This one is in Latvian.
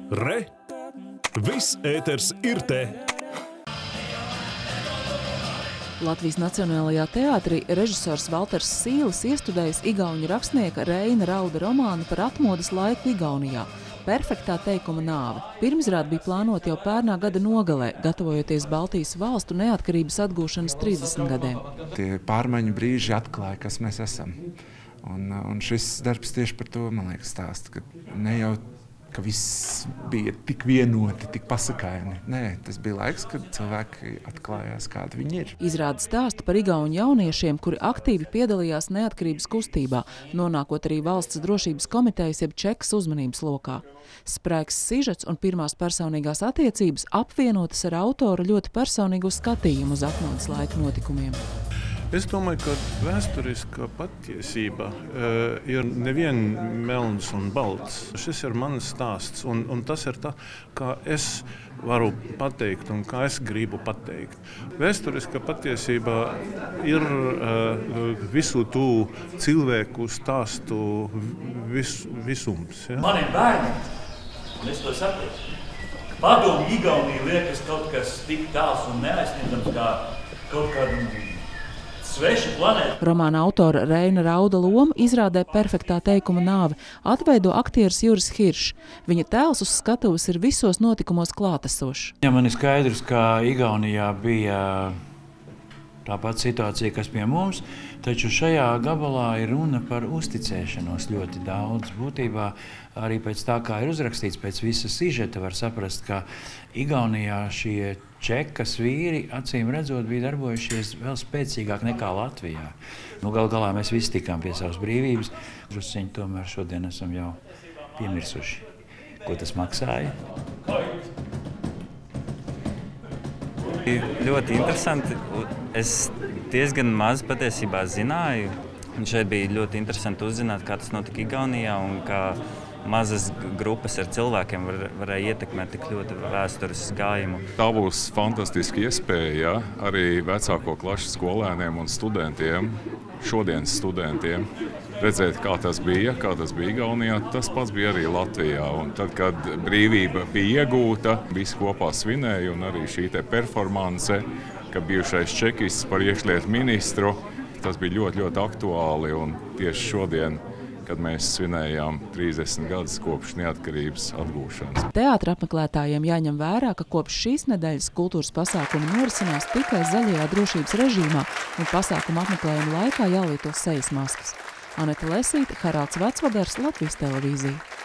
Re! Viss ēters ir te! Latvijas Nacionālajā teātrī režisors Valters Sīlis iestudējis igauņu rakstnieka Reina Rauda romānu par atmodas laiku Igaunijā – Perfektā teikuma nāve. Pirmizrāde bija plānota jau pērnā gada nogalē, gatavojoties Baltijas valstu neatkarības atgūšanas 30 gadiem. Tie pārmaiņu brīži atklāja, kas mēs esam. Un šis darbs tieši par to, man liekas, stāsta, ka ne jau ka viss bija tik vienoti, tik pasakaini. Nē, tas bija laiks, kad cilvēki atklājās, kādi viņi ir. Izrāde stāsta par igauņu jauniešiem, kuri aktīvi piedalījās neatkarības kustībā, nonākot arī Valsts drošības komitejas jeb Čekas uzmanības lokā. Spraigs sižets un pirmās personīgās attiecības apvienotas ar autora ļoti personīgu skatījumu uz atmodas laika notikumiem. Es domāju, ka vēsturiskā patiesība ir nevien melns un balts. Šis ir mans stāsts, un tas ir tā, kā es varu pateikt un kā es gribu pateikt. Vēsturiskā patiesība ir visu tu cilvēku stāstu visums. Ja? Man ir bērni, un es to saprotu. Padomu Igaunija liekas kaut kas tik tāls un neaizsniedzams kā kaut kāda sveša planēta. Romāna autora Reina Rauda loma izrādē Perfektā teikuma nāve atveido aktieris Juris Hiršs. Viņa tēls uz skatuves ir visos notikumos klātesošs. Ja man ir skaidrs, ka Igaunijā bija tāpat situācija, kas pie mums, taču šajā gabalā ir runa par uzticēšanos ļoti daudz. Būtībā arī pēc tā, kā ir uzrakstīts, pēc visa sižeta var saprast, ka Igaunijā šie Čekas vīri, acīm redzot, bija darbojušies vēl spēcīgāk nekā Latvijā. Gal galā mēs visi tikām pie savas brīvības. Drusciņi tomēr šodien esam jau piemirsuši, ko tas maksāja. Ļoti interesanti. Es diezgan maz patiesībā zināju. Un šeit bija ļoti interesanti uzzināt, kā tas notika Igaunijā un kā mazas grupas ar cilvēkiem varēja ietekmēt tik ļoti vēstures gājumu. Tā būs fantastiska iespēja, ja, arī vecāko klašu skolēniem un studentiem, šodienas studentiem, redzēt, kā tas bija Igaunijā. Tas pats bija arī Latvijā. Un tad, kad brīvība bija iegūta, visi kopā svinēja un arī šī te performance, ka bijušais čekists par iekšlietu ministru, tas bija ļoti, ļoti aktuāli un tieši šodien, kad mēs svinējām 30 gadus kopš neatkarības atgūšanas. Teātra apmeklētājiem jāņem vērā, ka kopš šīs nedēļas kultūras pasākumi norisinās tikai zaļajā drošības režīmā un pasākuma apmeklējuma laikā jālieto sejas maskas. Aneta Lesīte, Haralds Vecvadars, Latvijas televīzija.